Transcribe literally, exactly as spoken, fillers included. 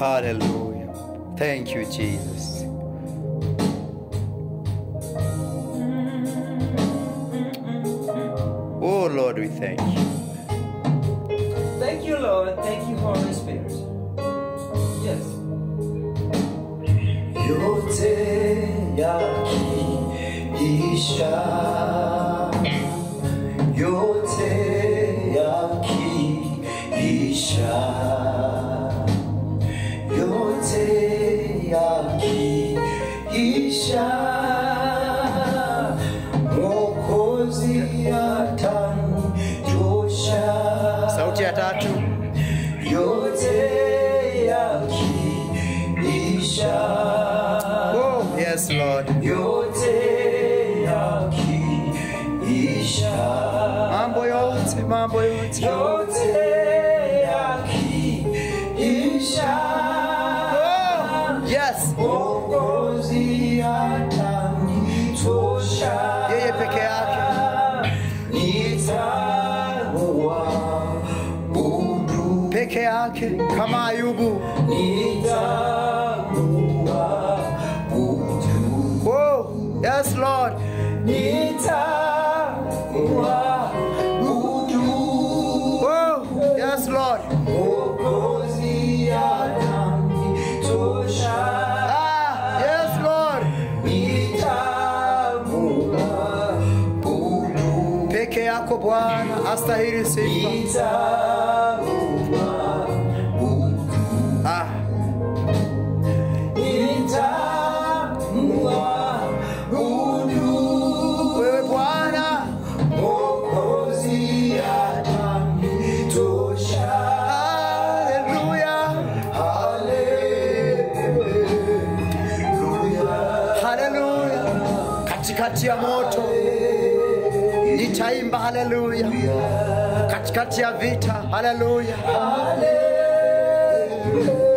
Hallelujah. Thank you, Jesus. Oh Lord, we thank you. Thank you, Lord. Thank you, Holy Spirit. Yes. Yote yakiisha, yote yakiisha, yote yakiisha, Mwokozi atanitosha. Sauti ya tatu. Yote yakiisha. Oh, yes, Lord. Yote yakiisha. Mambo yote, mambo yote. Yote yakiisha. Oh, yes. Mwokozi atanitosha. Yeye peke yake. Nitamuabudu Peke yake kama Ayubu. Nitamuabudu. Oh, yes, Lord. Nitamuabudu. Oh, yes, Lord. Mwokozi atanitosha. Ah, yes, Lord. Nitamuabudu. Peke yako Bwana astahili sifa. Nitamuabudu. Ah, Nitamuabudu. wewe Bwana. Mwokozi atanitosha. Hallelujah. Hallelujah. Hallelujah. Katikati ya moto nitaimba hallelujah. Katikati ya vita hallelujah. Hallelujah.